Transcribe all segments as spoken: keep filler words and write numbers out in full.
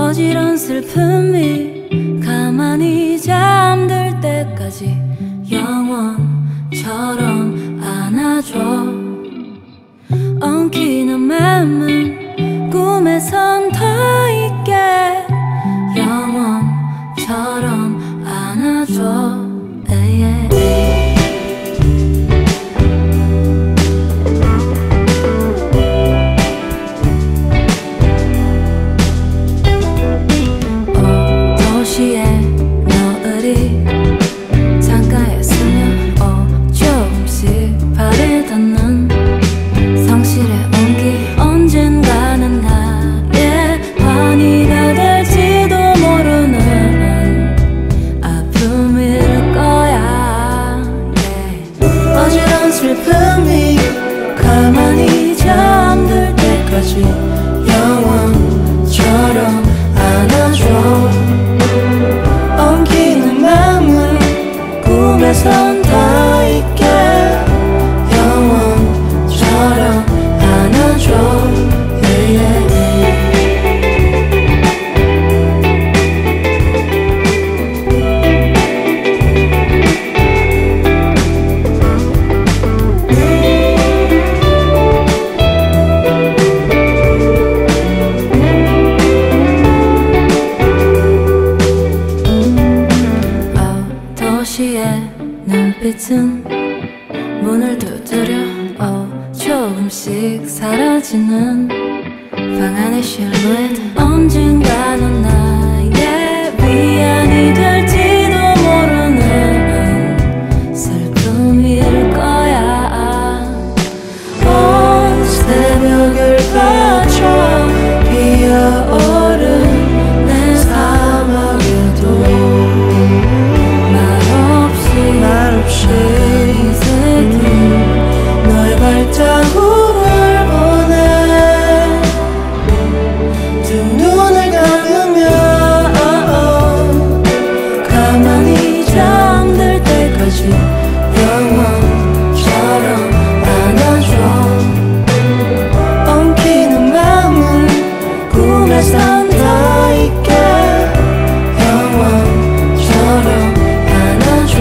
어지러운 슬픔이 가만히 잠들 때까지 영원처럼 안아줘. 엉키는 맘은 꿈에선 더 있게 영원처럼 안아줘. 도시의 노을이 창가에 스며 어 조금씩 발에 닿는 성실의 온기. 언젠가는 나의 환희가 될지도 모르는 아픔일 거야. yeah. 어지러운 슬픔이 가만히 잠들 때까지 영원처럼 안아줘. 엉키는 맘을 꿈에선 다 있게 영원처럼 안아줘. yeah, yeah. 눈빛은 문을 두드려 어 조금씩 사라지는 방 안의 실루엣. 언젠가는 나의 위안이 될지도 모르는 슬픔일 거야. 온 새벽을 바쳐 피어오른 내 사막에도 말없이 이색인 너의 발자국을 보내. 두 눈을 감으면 가만히 잠들 때까지 영원처럼 안아줘. 엉키는 맘은 꿈에선 다 있게 영원처럼 안아줘.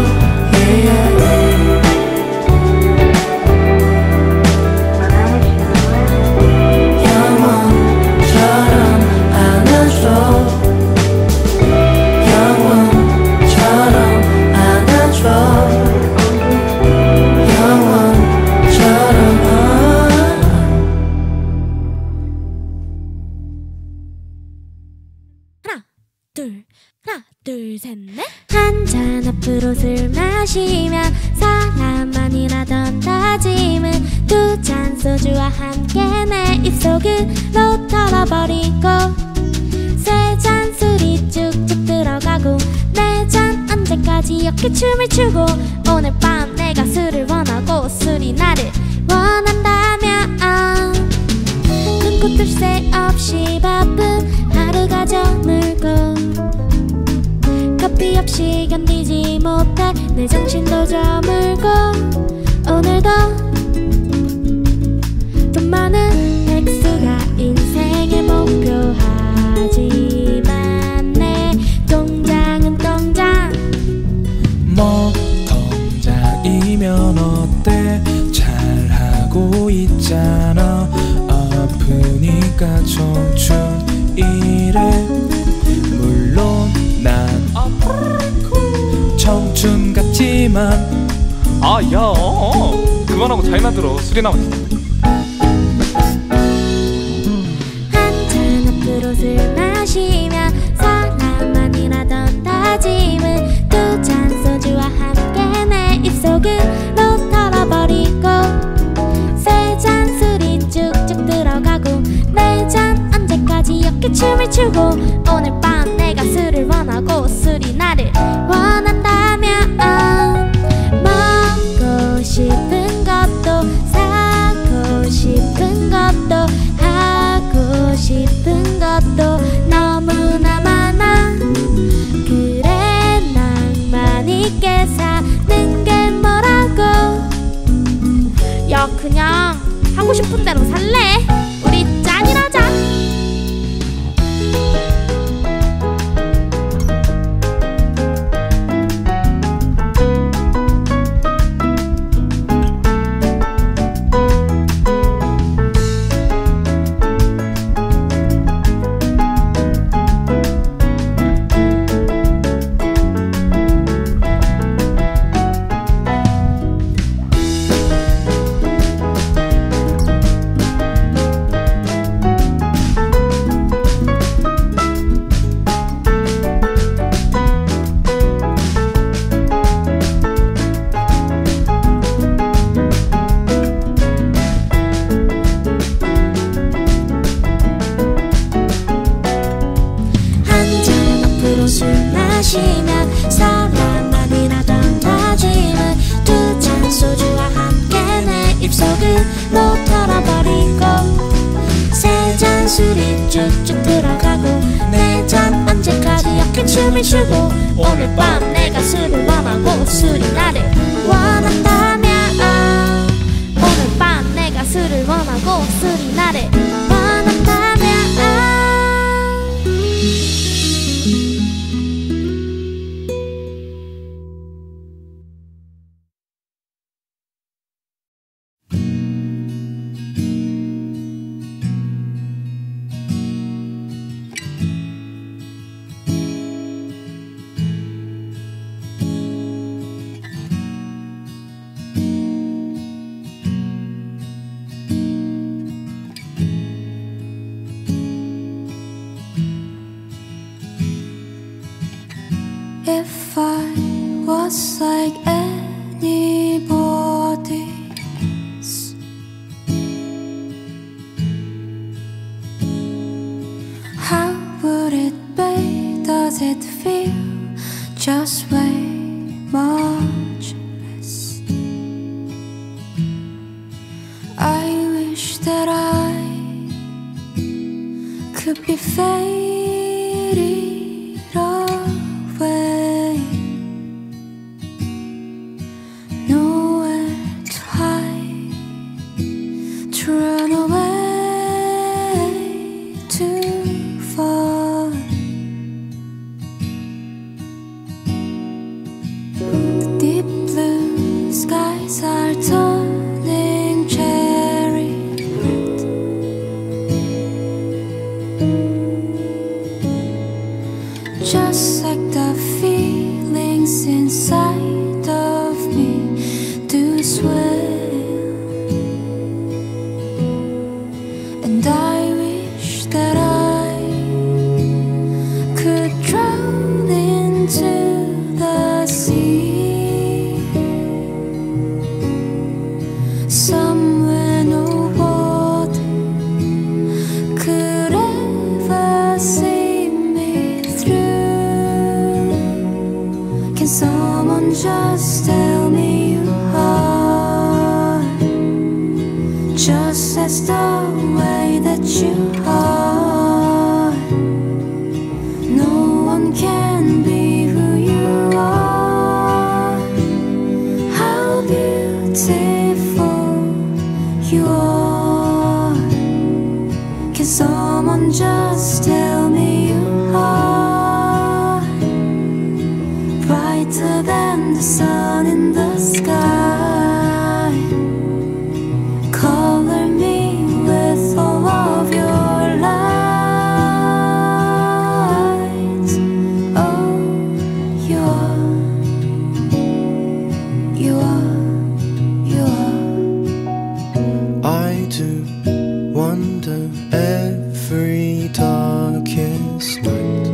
한 잔 앞으로 술 마시며 사람만이라던 다짐은 두 잔 소주와 함께 내 입속으로 털어버리고 세 잔 술이 쭉쭉 들어가고 네 잔 언제까지 어깨춤을 추고 오늘 밤 내가 술을 원하고 술이 나를 원한다면 눈코 뜰 새 없이 바쁜 하루가 저물고 커피 없이 견디지 못해 내 정신도 저물고 오늘도 돈 많은 백수가 인생의 목표하지만 내 통장은 통장. 뭐 통장이면 어때 잘하고 있잖아. 아프니까 청춘이래. 물론 난 청춘 같지만 아야 그만하고 잘나 들어. 술이나 마시자. 한잔 앞으로 술 마시며 사람만이라던 다짐은 두 잔 소주와 함께 내 입속으로 털어버리고 세 잔 술이 쭉쭉 들어가고 네 잔 언제까지 어깨춤을 추고 오늘 밤 내가 술을 원하고 술이 나를 원한다면 먹고 싶은 것도 사고 싶은 것도 하고 싶은 것도 너무나 많아. 그래 낭만 있게 사는 게 뭐라고. 야 그냥 하고 싶은 대로 살래. 우리 짠이라자. 쭉쭉 들어가고 내 잠 언제까지 약한 춤을 추고 오늘 밤 내가 술을 원하고 술이 나를 원한다면 오늘 밤 내가 술을 원하고 술이 나를 원한다면 If I was like anybody else, how would it be? Does it feel just way much less? I wish that I could be faded away, nowhere to hide, to run away too far. The deep blue skies are turning cherry red, just like the feelings inside of me do swell. And I wish that I could drown into the sea, somewhere no water could ever see me through. Can someone just tell me you are just as the way that you are? No one can be who you are. How beautiful you are. Can someone just tell me you are brighter than the sun in the sky? Color me with all of your lights. Oh, you are, you are, you are. I do wonder every darkest night,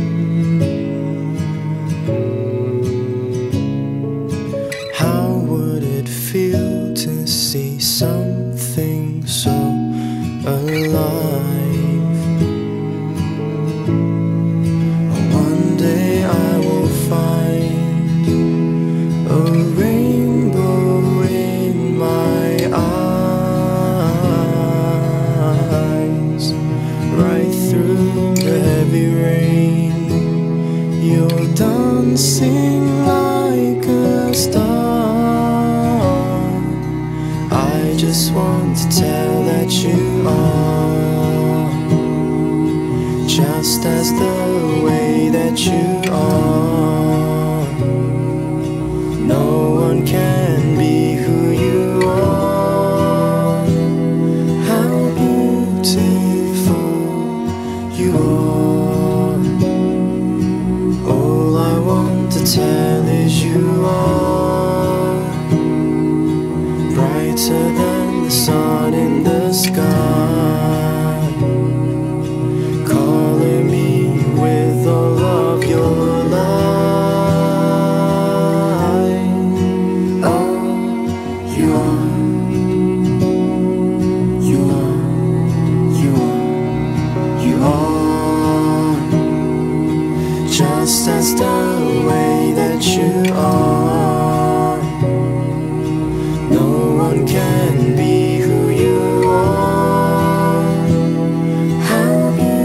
how would it feel to see something so alive? One day I will find a rainbow in my eyes. Right through the heavy rain, you're dancing like a star. I just want to tell that you are just as the way that you are. No one can be who you are. How beautiful you are. All I want to tell is you are brighter than the sun in the sky. Color me with all of your light. Oh, you are, you are, you are, you are just as the way that you are. No one can be who you are. How beautiful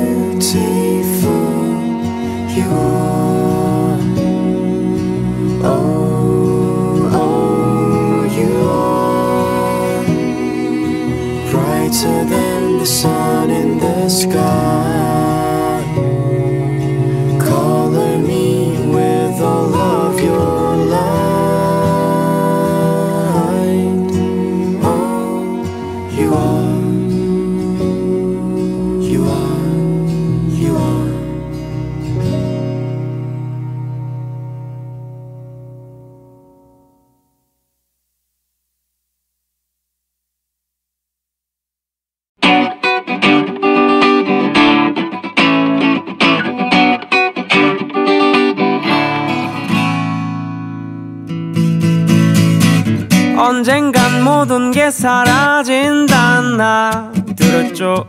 언젠간 모든 게 사라진단 나 들었죠.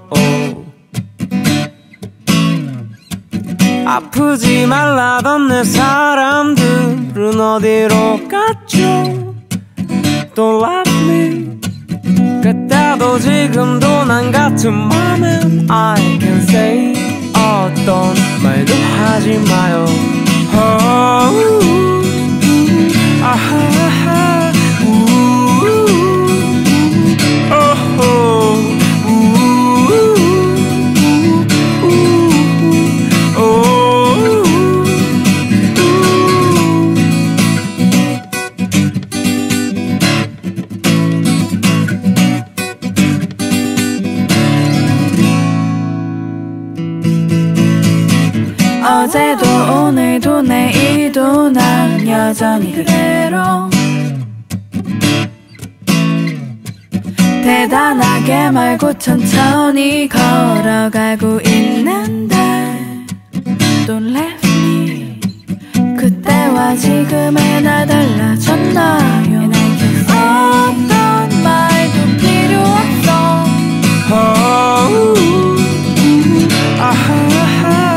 아프지 말라던 내 사람들은 어디로 갔죠. Don't love me. 그때도 지금도 난 같은 맘엔 I can say 어떤 말도 하지 마요. oh, 아하하 어제도 오늘도 내일도 난 여전히 그대로 대단하게 말고 천천히 걸어가고 있는데 Don't leave me. 그때와 지금의 나 달라졌나요? And I can say 어떤 말도 필요 없어. oh, 아하하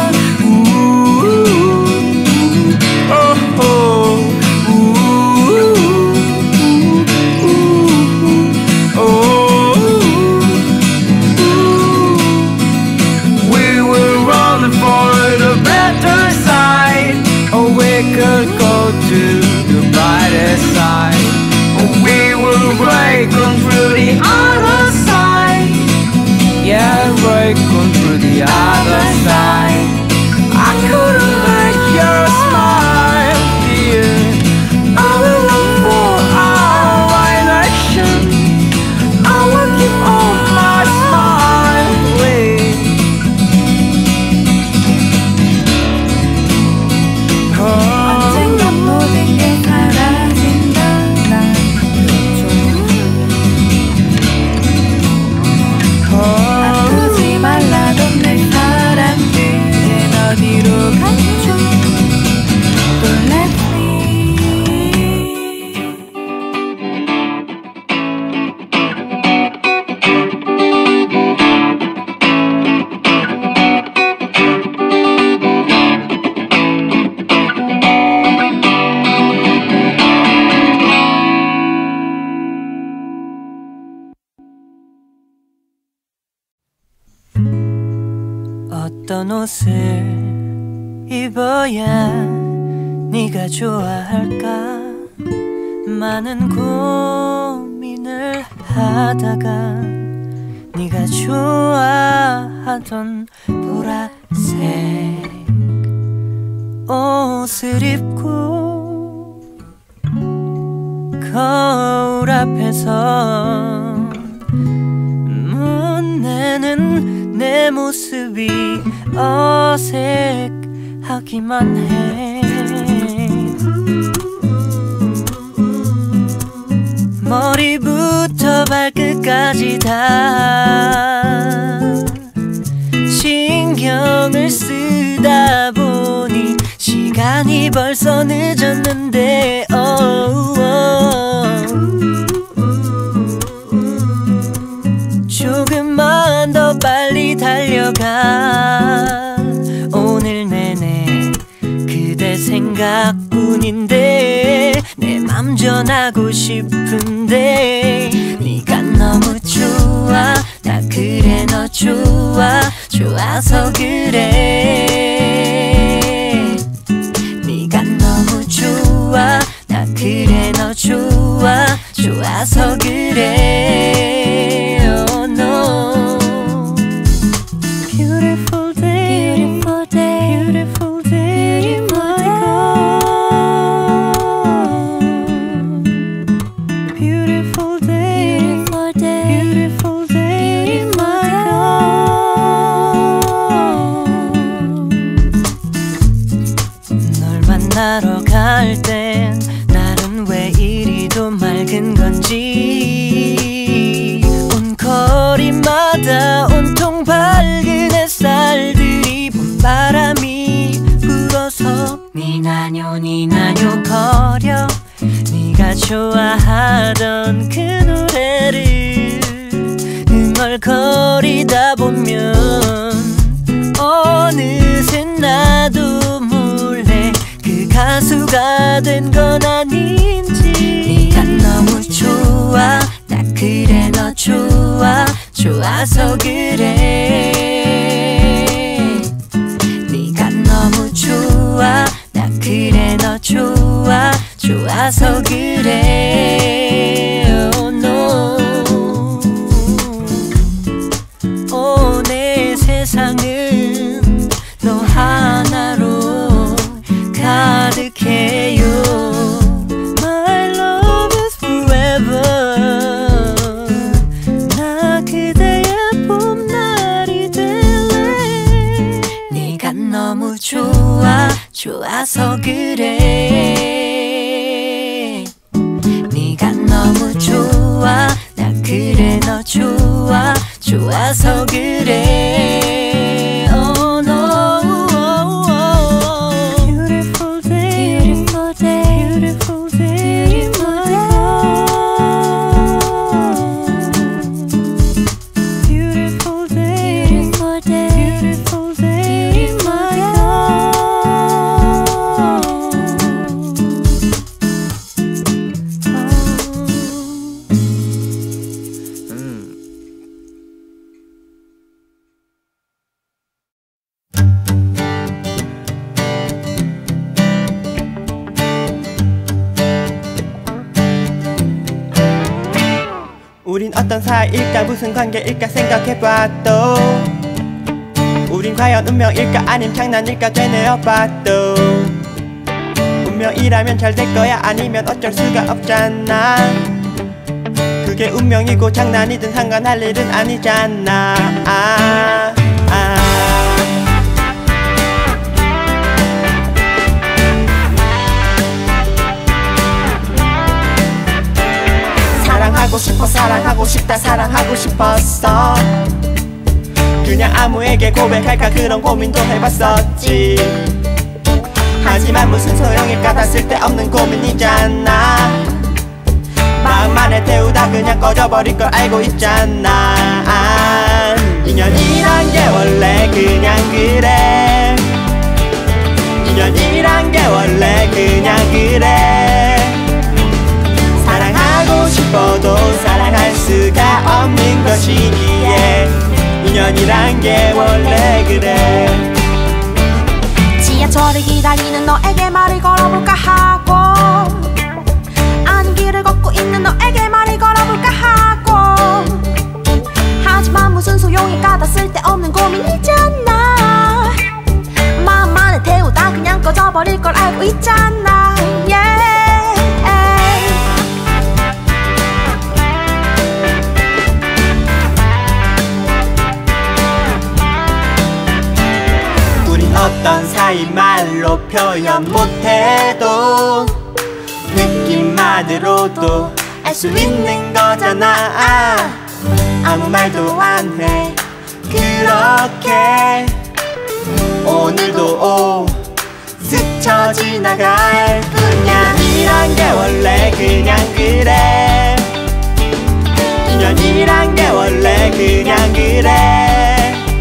we could go to the brighter side. We will break on through the other side. Yeah, break on through the other side. I couldn't make your smile, dear. I will look for our election. I will keep on my smiling. 언젠가 모든 게 사라진다 난 아프지 말라던 내 사람들은 어디로 갔죠. Don't let 어떤 옷을 입어야 네가 좋아할까 많은 고민을 하다가 네가 좋아하던 보라색 옷을 입고 거울 앞에서 문내는 내 모습이 어색하기만 해. 머리부터 발끝까지 다 신경을 쓰다 보니 시간이 벌써 늦었는데 oh, oh. 조금만 더 빨리 달려가. 오늘 내내 그대 생각뿐인데 내 맘 전하고 싶은데 네가 너무 좋아. 나 그래 너 좋아. 좋아서 그래. 네가 너무 좋아. 나 그래 너 좋아. 좋아서 그래. Oh no. Beautiful day, beautiful day, beautiful day, beautiful day. Beautiful day, beautiful day, beautiful day, my God. 널 만나러 갈 땐 날은 왜 이리도 맑은 건지 온 거리마다 온통 밝은 햇살들이 봄바람이 불어서 니나뇨 니나뇨 거려. 네가 좋아하던 그 노래를 흥얼거리다 보면 어느새 나도 몰래 그 가수가 된 건 아닌지. 네가 너무 좋아 나 그래 너 좋아 좋아서 그래. 네가 너무 좋아 나 그래 너 좋아 좋아서 그래. Oh no. 오, 내 세상은 너 하나로 가득해요. My love is forever. 나 그대의 봄날이 될래. 네가 너무 좋아 좋아서 그래. 네가 너무 좋아 나 그래 너 좋아 좋아서 그래. Oh no. Beautiful day, beautiful day, beautiful day in my heart. Beautiful day, beautiful day, beautiful day in my heart. 우린 어떤 사이일까 무슨 관계일까 생각해봐도 우린 과연 운명일까 아님 장난일까 되뇌어봐도 운명이라면 잘 될 거야 아니면 어쩔 수가 없잖아. 그게 운명이고 장난이든 상관할 일은 아니잖아. 아, 아. 사랑하고 싶어 사랑하고 싶다 사랑하고 싶었어. 그냥 아무에게 고백할까 그런 고민도 해봤었지. 하지만 무슨 소용일까 다 쓸데없는 고민이잖아. 마음 안에 태우다 그냥 꺼져버릴 걸 알고 있잖아. 아, 인연이란 게 원래 그냥 그래. 인연이란 게 원래 그냥 그래. 사랑하고 싶어도 사랑할 수가 없는 것이기에 인연이란 게 원래 그래. 지하철을 기다리는 너에게 말을 걸어볼까 하고 아닌 길을 걷고 있는 너에게 말을 걸어볼까 하고 하지만 무슨 소용일까 다 쓸데없는 고민이잖아. 마음 안에 태우다 그냥 꺼져버릴 걸 알고 있잖아. yeah. 어떤 사이 말로 표현 못해도 느낌만으로도 알 수 있는 거잖아. 아무 말도 안 해 그렇게 오늘도 스쳐 지나갈 뿐이야. 인연이란 게 원래 그냥 그래. 인연이란 게 원래 그냥 그래.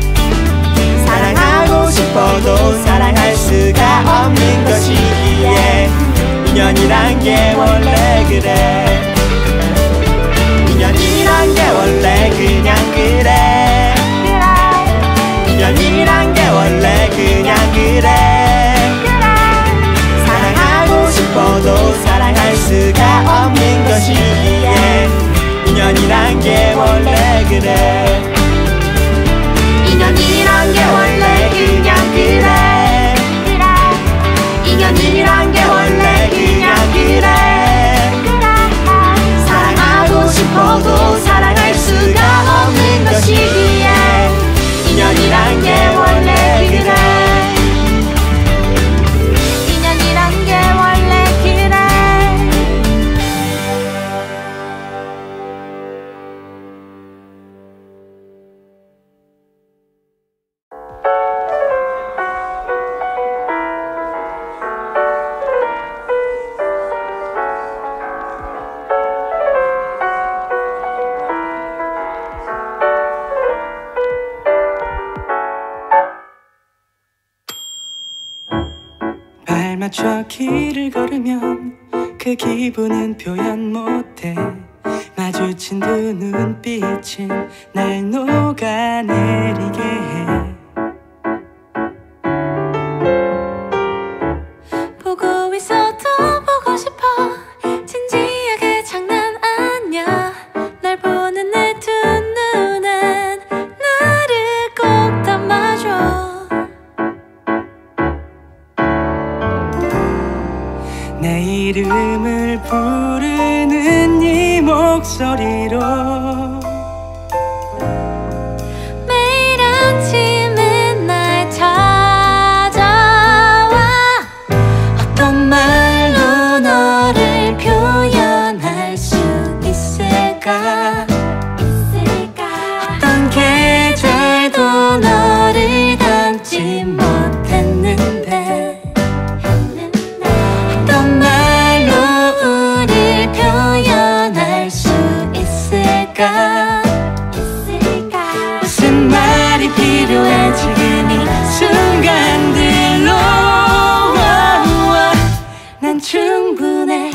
사랑하고 싶어도 사랑할 수가 없는 것이기에 인연이란 게 원래 그래. 인연이란 게 원래 그냥 그래. 인연이란 게 원래 그냥 그래. 사랑하고 싶어도 사랑할 수가 없는 것이기에 인연이란 게 원래 그래. 인연이란 게 원래 그냥 그래. 인연이란 게 원래 그냥 그래. 사랑하고 싶어도 사랑할 수가 없는 것이 맞춰 길을 걸으면 그 기분은 표현 못해. 마주친 두 눈빛은 날 녹아내리게 해. 보고 있어도 보고 싶어. 진지하게 장난 아냐. 날 보는 내 두 눈엔 나를 꼭 담아줘. 내 이름을 부르는 이 목소리로 매일 아침에 날 찾아와. 어떤 말로 너를 표현할 수 있을까? 어떤 계절도 너를 담지 못했는데 어떤 말로 우릴 표현할 수 있을까? 무슨 말이 필요해 지금 이 순간들로. 난 충분해.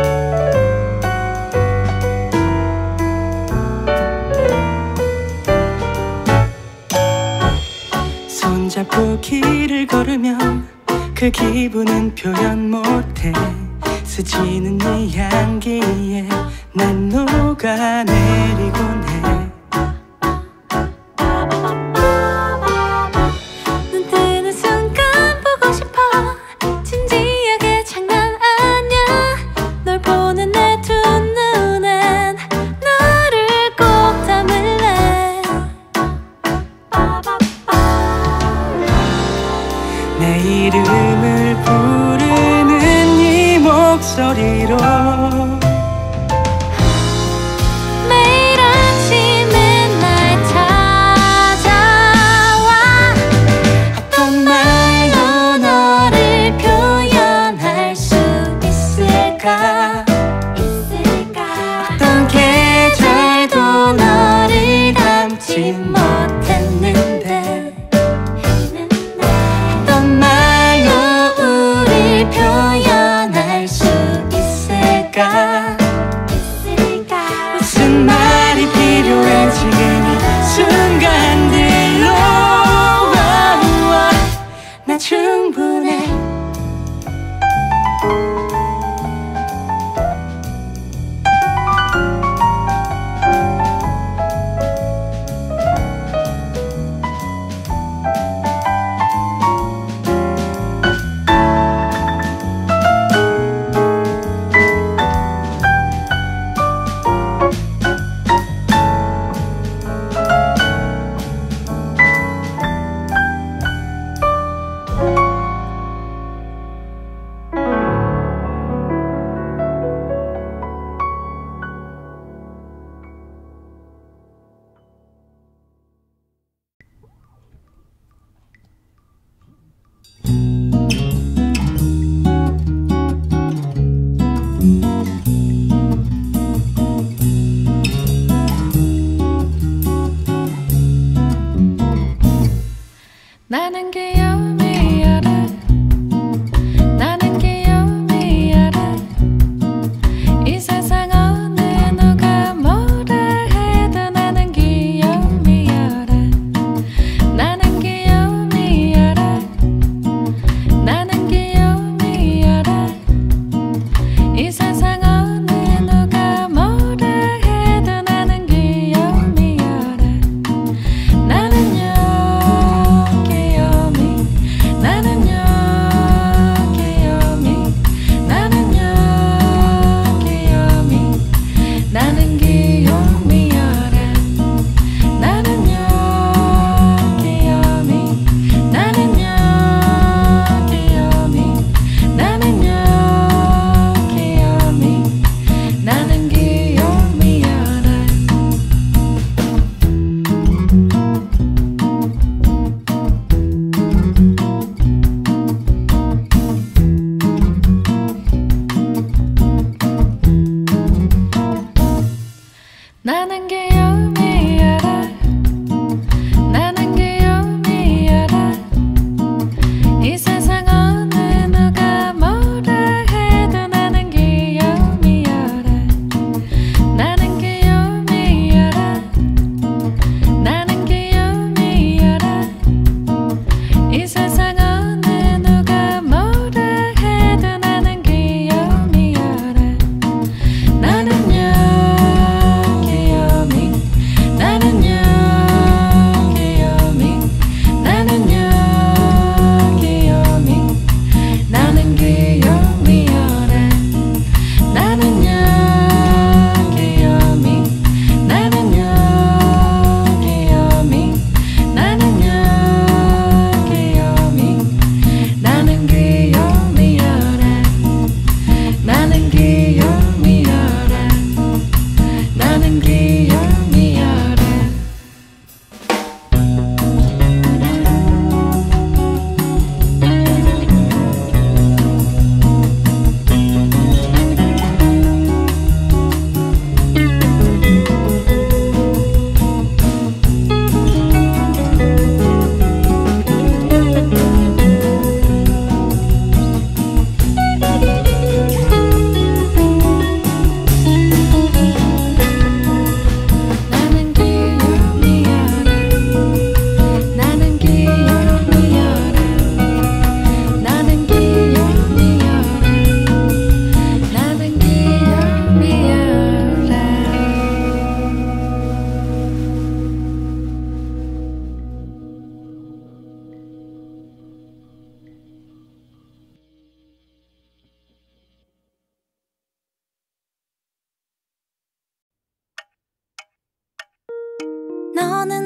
손잡고 길을 걸으면 그 기분은 표현 못해. 스치는 네 향기에 난 녹아내리곤 해. 눈 뜨는 순간 보고 싶어. 진지하게 장난 아냐. 널 보는 내 두 눈엔 너를 꼭 담을래. 내 이름을 부르는 이 목소리로 매일 아침에 날 찾아와. 어떤 말로 너를 표현할 수 있을까? 어떤 계절도 너를 담지 못했는데 어떤 말로 우릴 표현할 수 있을까? 무슨 말이 필요해 지금 이 순간들로. 나 충분해.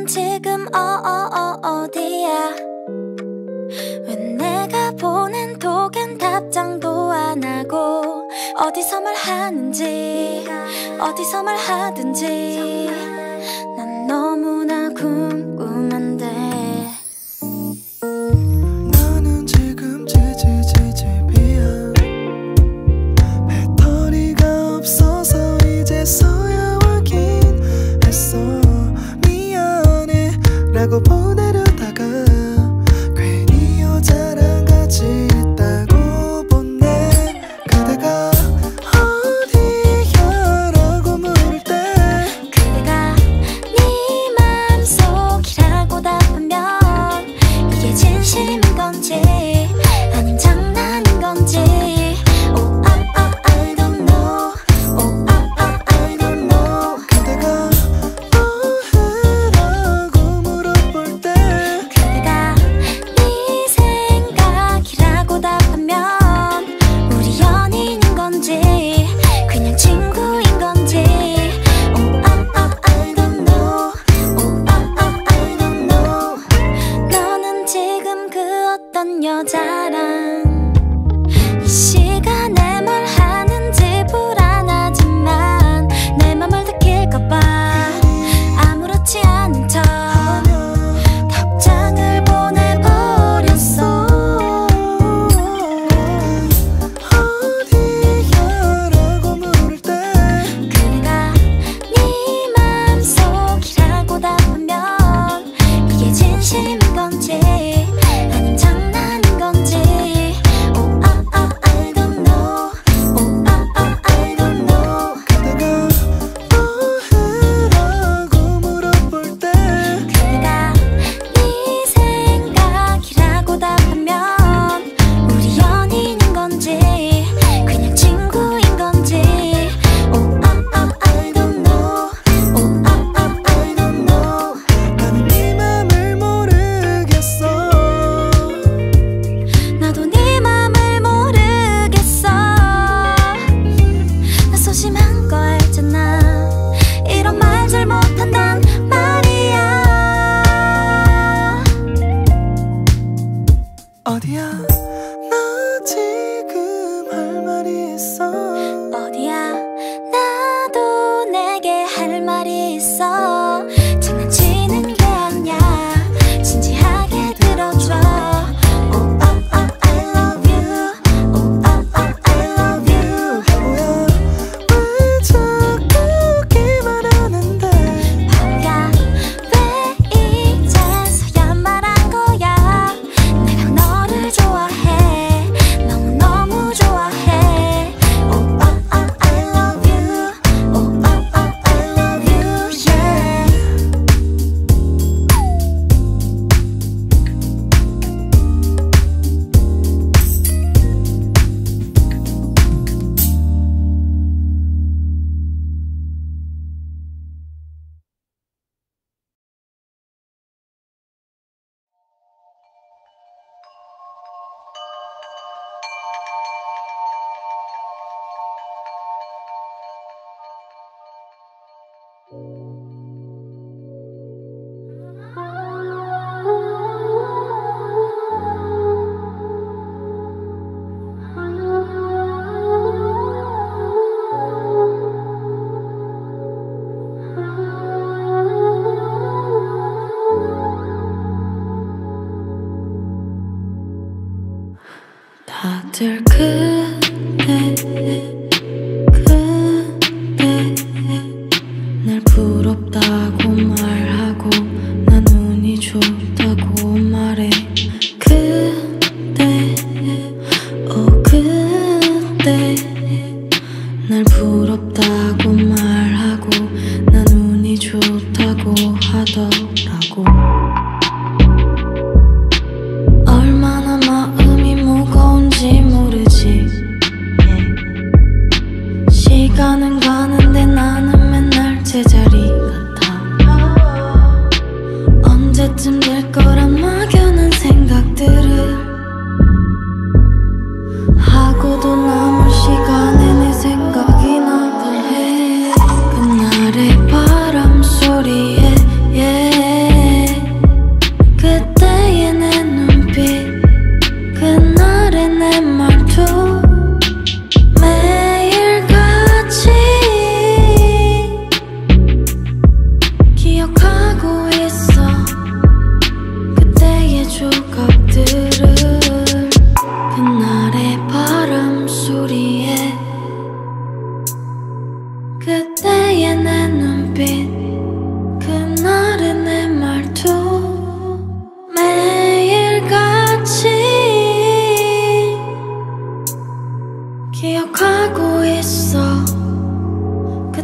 너는 지금 어어어 어디야? 왜 내가 보낸 톡엔 답장도 안 하고 어디서 말하는지 어디서 말하든지 난 너무나 궁금한데 나는 지금 지지지지비야 배터리가 없어서 이제서야 확인했어 미안해 라고 보내려다가 괜히 여자랑 같이 있다고 보내 그대가 어디야 라고 물을 때 그대가 네 맘속이라고 답하면 이게 진심인 건지 아님 장난인 건지 Oh I, I, I don't know Oh I, I, I don't know 그대가 뭐해라고 물어볼 때 그대가 네 생각이라고 답하면 우리 연인인 건지 그냥 친구인 건지 Oh I, I, I don't know Oh I, I, I don't know 너는 지금 그 어떤 여자랑 이 시간에 뭘 하는지 불안하지만 내 맘을 느낄까봐 아무렇지 않은 척 답장을 보내버렸어 어디야 라고 물을 때 그대가 네 맘속이라고 답하면 이게 진심인 건지 아님 장난인 건지 Oh I, I, I don't know Oh I, I, I don't know 그대가 뭐해라고 물어볼 때 그대가 네 생각이라고 답하면 우리 연인인 건지 그냥 친구인 건지 Oh I, I, I don't know Oh I, I, I don't know 나는 네 맘을 모르겠어 나도 네 맘을 모르겠어 나 소심한 거 알잖아 이런 말 잘 못한단 말이야 어디야 나 지금 할 말이 있어 어디야 나도 내게 할 말이 있어 장난치는 게 아니야 진지하게 들어줘 Oh I, I, I love you Oh I, I, I love you 바보야 왜 자꾸 웃기만 하는데 바보야 왜 이제서야 말한 거야 내가 너를 좋아해 너무너무 좋아해 Oh I, I, I love you Oh I, I, I love you yeah 다들 그대 그대 날 부럽다고 말하고 난 운이 좋다고 말해 그대 어 그대 날 부럽다고 말하고 난 운이 좋다고 하더라고 얼마나 마음이 무거운지 모르지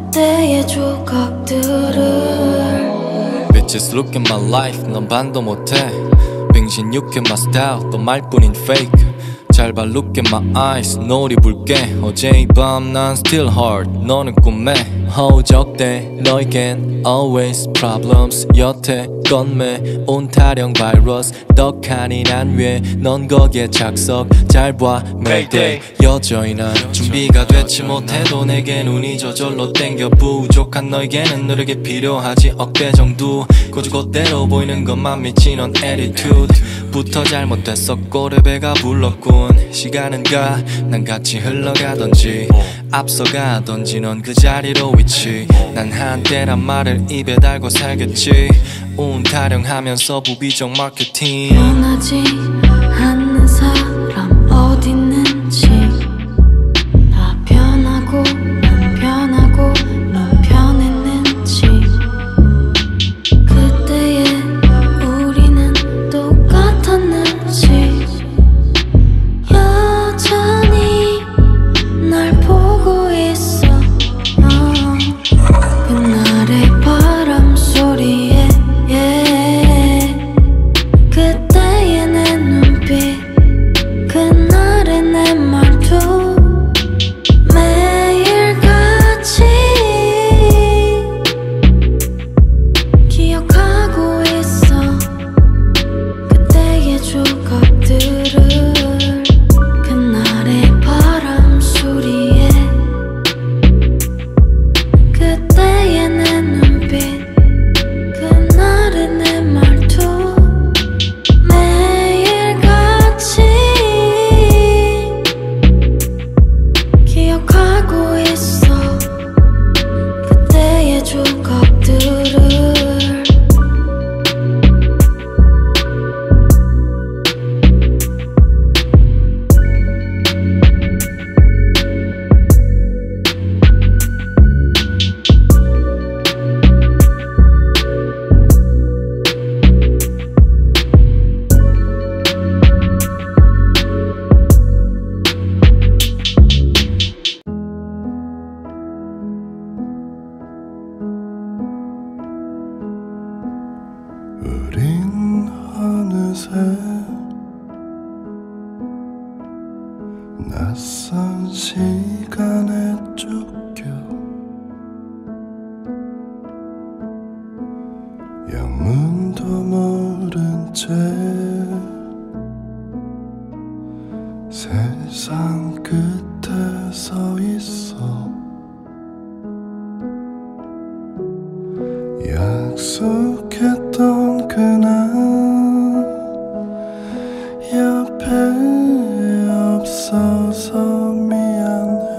그때의 조각들을 Bitches look at my life 넌 반도 못해 빙신 look at my style 또 말뿐인 fake 잘 봐 look at my eyes 노을이 붉게 어제 이 밤 난 still hard 너는 꿈에 허우적대 너에겐 always problems 여태 건매 온타령 바이러스 떡하니 난 왜 넌 거기에 착석 잘 봐 mayday 여전히 난 준비가 되지 못해도 내겐 운이 저절로 땡겨 부족한 너에게는 노력이 필요하지 억대 정도 고지고대로 보이는 것만 미친 넌 attitude 부터 잘못됐어 꼬레배가 불렀군 시간은 가 난 같이 흘러가던지 앞서가던지 넌 그 자리로 위치 난 한때란 말을 입에 달고 살겠지 운 타령하면서 부비적 마케팅 변하지 않는 사람 어딨는지 다 변하고 난 변하고 넌 변했는지 그때의 우리는 똑같았는지 여전히 날 보고 있어 어. 그날의 바람 소리에 yeah. 그때의 내 눈빛 그날의 내 말투 매일같이 기억하고 있어 그때의 조각들을 그날의 바람 소리에 그때의 내 눈빛 그날의 내 말투 매일같이 기억하고 있어 그때의 조각들을 우린 어느새 낯선 시간에 쫓겨 영문도 모른 채 세상 끝에 서 있어 약속했던 그날 옆에 없어서 미안해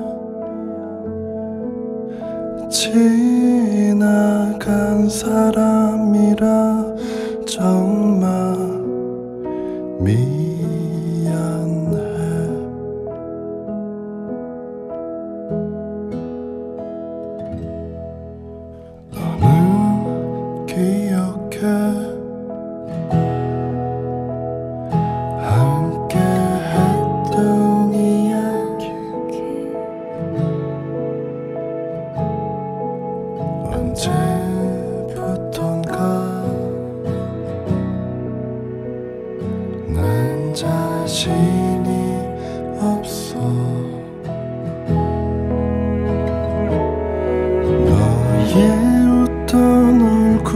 지나간 사람이라 정말 미안해 너는 기억해 함께 했던 이야기 언제부턴가 난 자신이 없어 너의 웃던 얼굴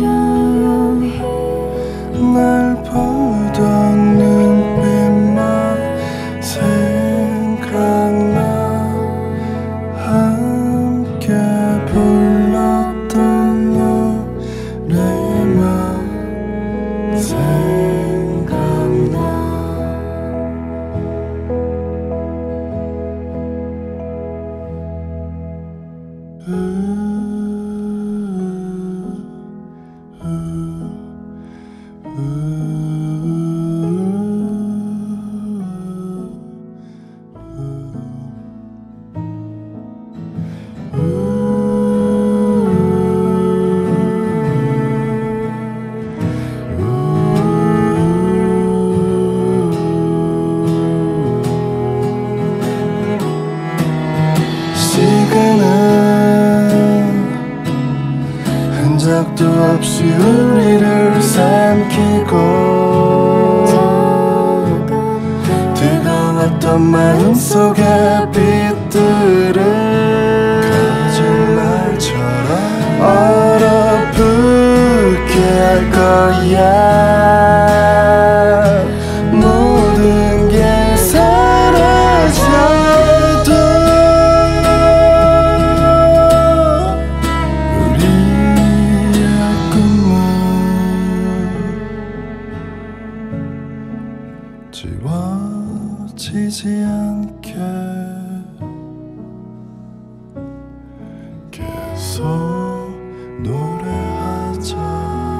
날 보던 눈빛만 생각나 함께 불렀던 노래만 생각나 다시 우리를 삼키고 뜨거웠던 마음속의 빛들을 거짓말처럼 얼어붙게 할 거야. 모든 게 사라져도 우리의 꿈은 지워지지 않게 계속 노래하자.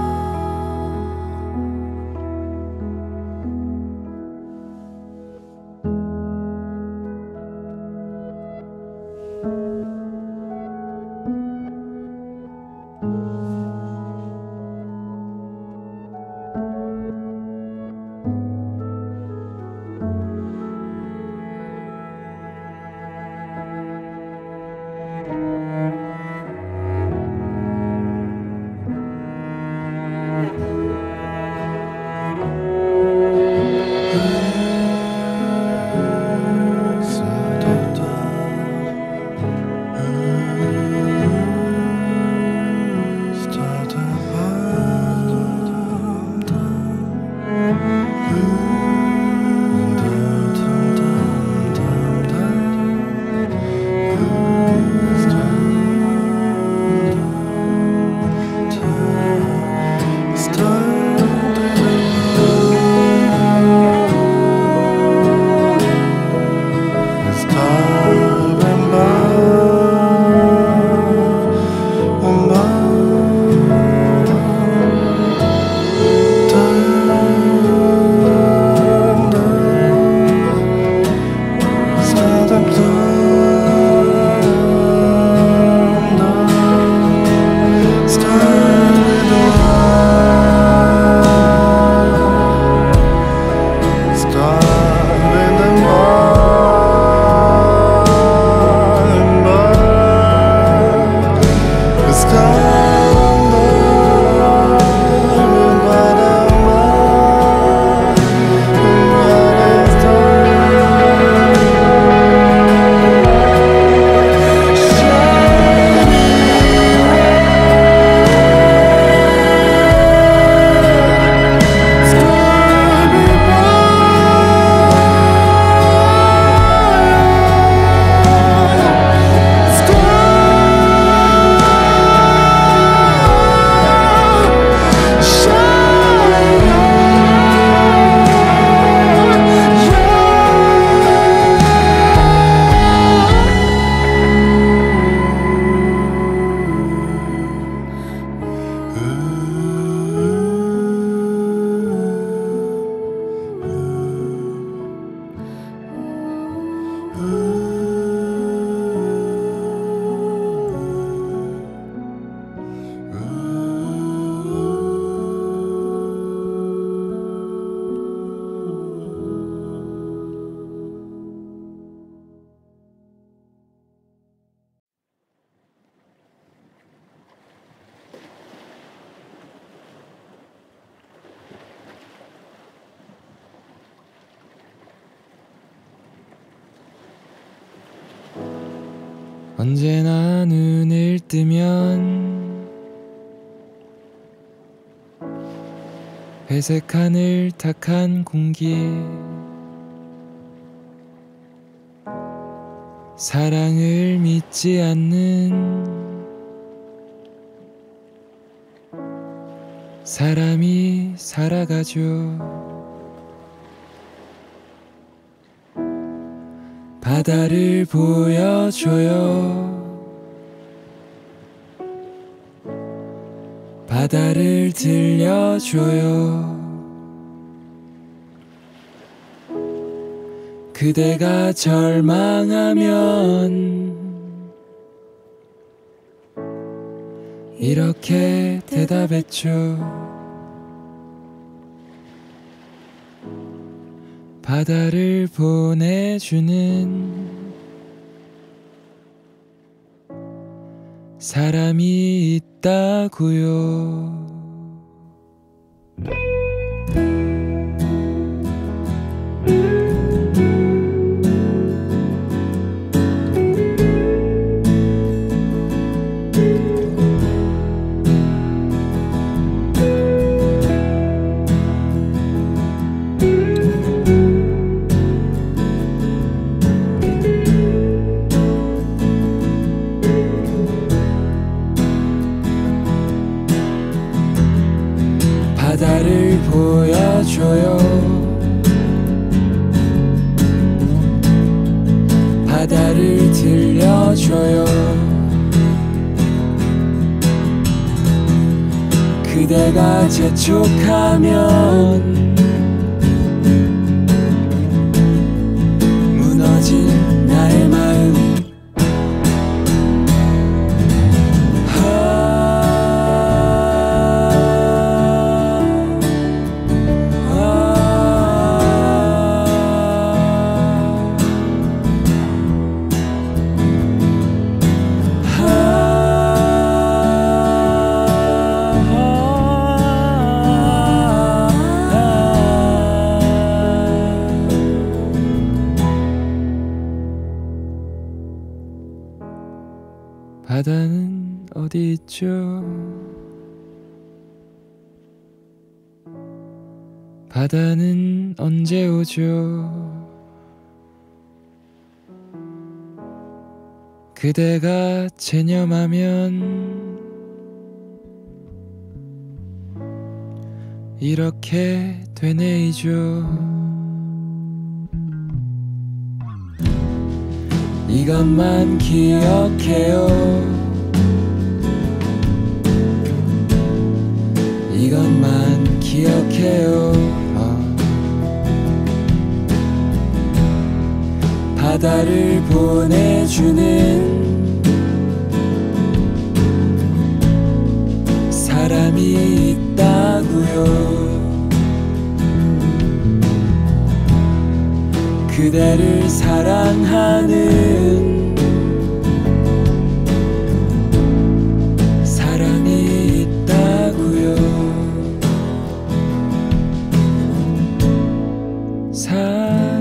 언제나 눈을 뜨면 회색 하늘 탁한 공기에 사랑을 믿지 않는 사람이 살아가죠. 바다를 보여줘요. 바다를 들려줘요. 그대가 절망하면 이렇게 대답했죠. 바다를 보내주는 사람이 있다고요. 들려줘요. 그대가 재촉하면 무너진 나의 마음 바다는 어디 있죠? 바다는 언제 오죠? 그대가 체념하면 이렇게 되네이죠. 이것만 기억해요. 이것만 기억해요. 어. 바다를 보내주는 사람이 있다고요. 그대를 사랑하는 사람이 있다고요. 사랑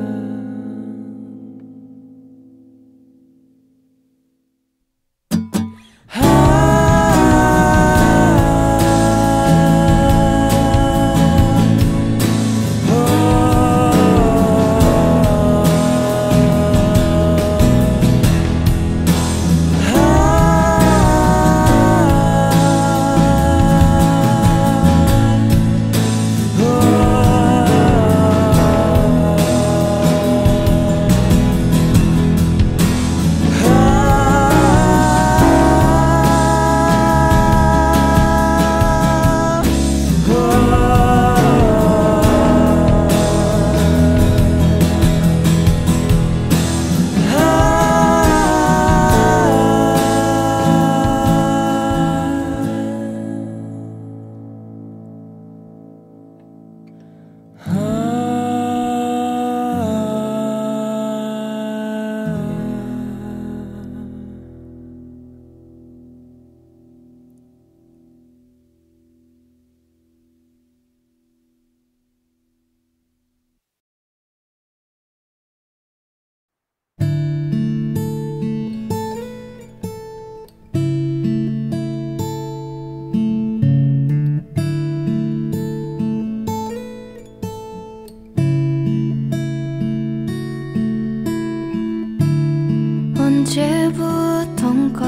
언제부턴가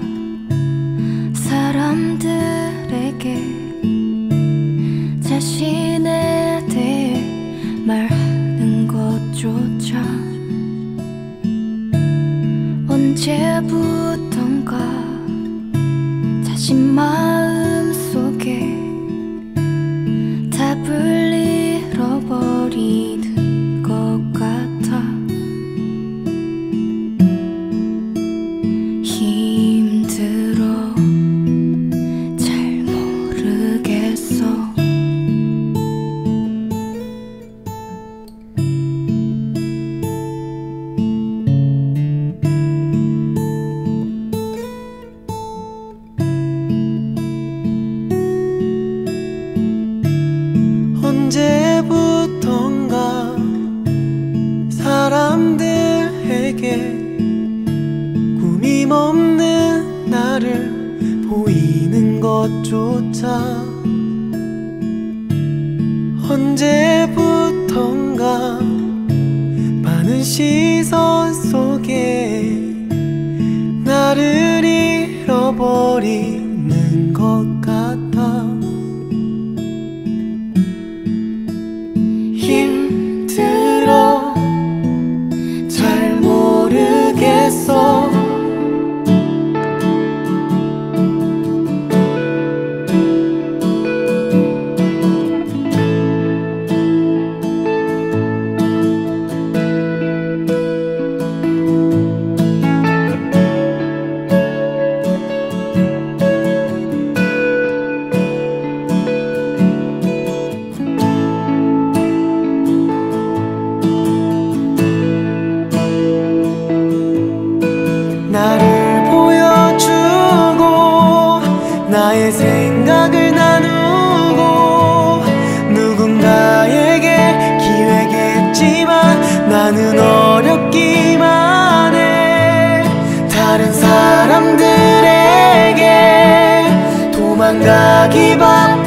사람들에게 자신에 대해 말하는 것조차 언제부턴가 자신 마음 속에 답을 잃어버리는 것 같아. 언제부턴가 사람들에게 꾸밈 없는 나를 보이는 것조차 언제부턴가 많은 시선 속에 나를 잃어버리는 것 같아. 힘들어 잘 모르겠어. 나는 어렵기만 해. 다른 사람들에게 도망가기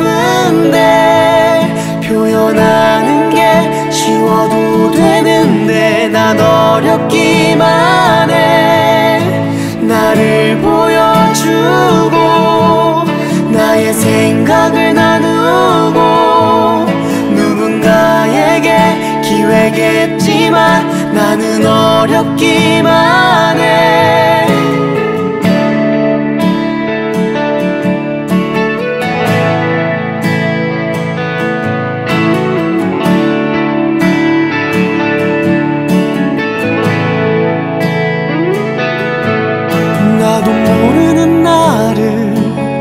바쁜데 표현하는 게 쉬워도 되는데 난 어렵기만 해. 나를 보여주고 나의 생각을 나누고 누군가에게 기회겠지만 나는 어렵기만 해. 나도 모르는 나를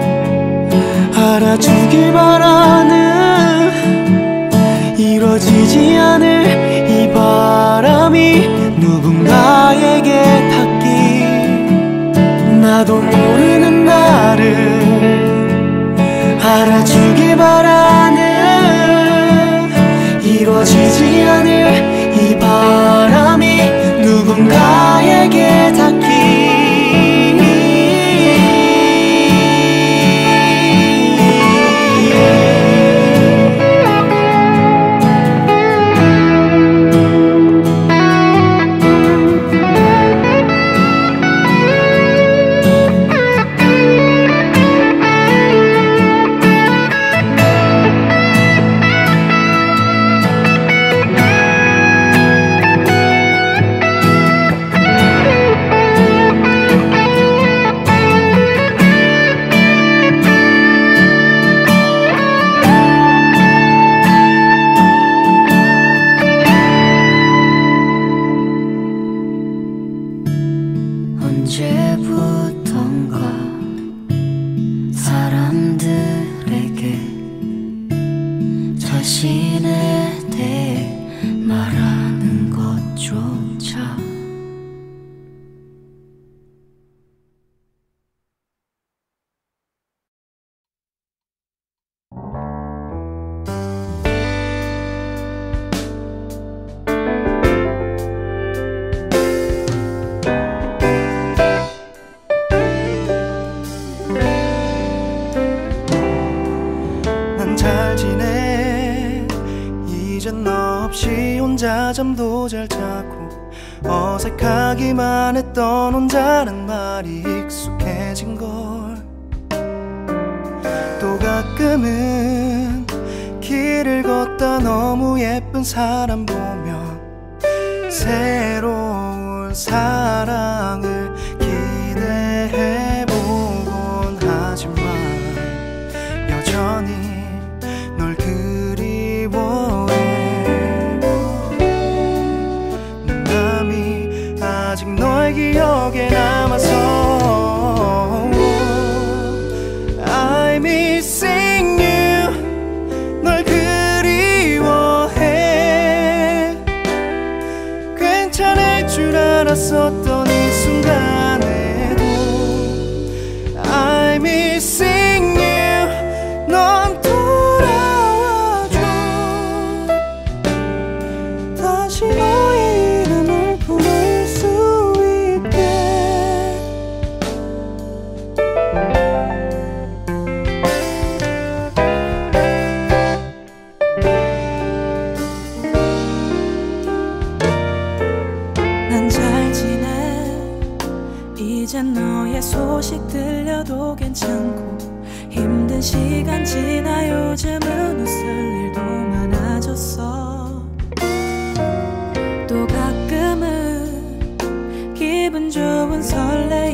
알아주길 바라는 이뤄지지 않을 이 바람이 누군가에게 닿기. 나도 모르는 나를 알아주길 바라는 이뤄지지 않을 이 바람이 누군가에게 닿기. 언제부턴가 사람들에게 자신에 대해 말하는 것조차 잘 지내. 이젠 너 없이 혼자 잠도 잘 자고 어색하기만 했던 혼자란 말이 익숙해진 걸. 또 가끔은 길을 걷다 너무 예쁜 사람 보면 새로운 사랑을 기대해보곤 하지만 여전히 널 그리워해. 내 맘이 아직 너의 기억에 남아서 I'm missing you. 널 그리워해. 괜찮을 줄 알았었던 이 순간에도 I'm missing you. 넌 다시 너의 이름을 부를 수 있게. 난 잘 지내. 이젠 너의 소식 들려도 괜찮고 힘든 시간 지나 요즘은 웃을 일도 많아졌어. 또 가끔은 기분 좋은 설레